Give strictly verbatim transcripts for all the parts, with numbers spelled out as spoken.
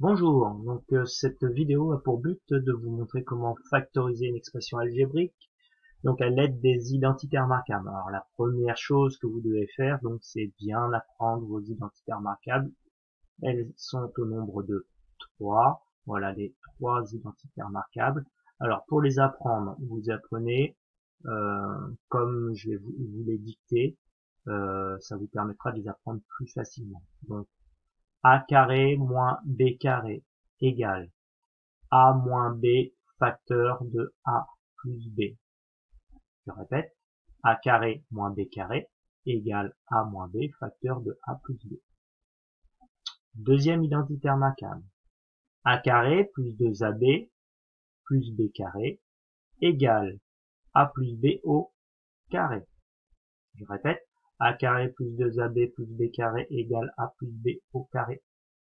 Bonjour, donc euh, cette vidéo a pour but de vous montrer comment factoriser une expression algébrique donc à l'aide des identités remarquables. Alors la première chose que vous devez faire donc c'est bien apprendre vos identités remarquables. Elles sont au nombre de trois. Voilà les trois identités remarquables. Alors pour les apprendre, vous apprenez euh, comme je vais vous, vous les dicter. Euh, ça vous permettra de les apprendre plus facilement. Donc a carré moins b carré égale a moins b facteur de a plus b. Je répète, a carré moins b carré égale a moins b facteur de a plus b. Deuxième identité remarquable. A carré plus deux a b plus b carré égale a plus b au carré. Je répète, a carré plus deux a b plus b carré égale a plus b au carré.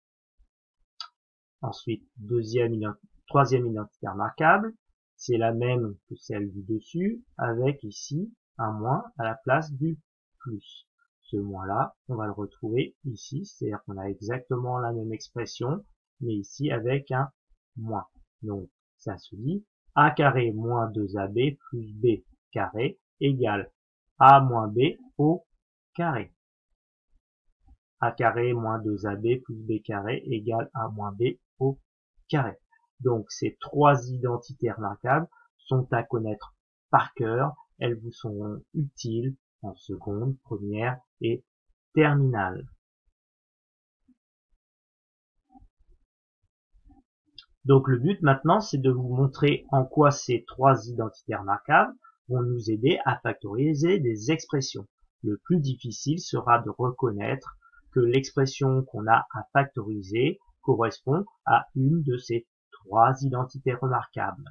Ensuite, deuxième identi- troisième identité remarquable, c'est la même que celle du dessus, avec ici un moins à la place du plus. Ce moins-là, on va le retrouver ici, c'est-à-dire qu'on a exactement la même expression, mais ici avec un moins. Donc, ça se dit a carré moins deux a b plus b carré égale a moins b au carré. A carré moins deux a b plus b carré égale a moins b au carré. Donc ces trois identités remarquables sont à connaître par cœur. Elles vous sont utiles en seconde, première et terminale. Donc le but maintenant, c'est de vous montrer en quoi ces trois identités remarquables vont nous aider à factoriser des expressions. Le plus difficile sera de reconnaître que l'expression qu'on a à factoriser correspond à une de ces trois identités remarquables.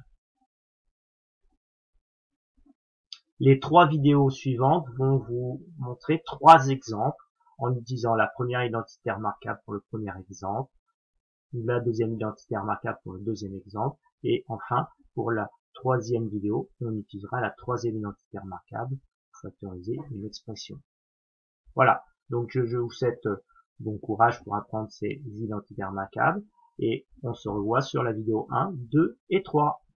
Les trois vidéos suivantes vont vous montrer trois exemples en utilisant la première identité remarquable pour le premier exemple, la deuxième identité remarquable pour le deuxième exemple, et enfin, pour la troisième vidéo, on utilisera la troisième identité remarquable pour factoriser une expression. Voilà, donc je, je vous souhaite bon courage pour apprendre ces identités remarquables, et on se revoit sur la vidéo un, deux et trois.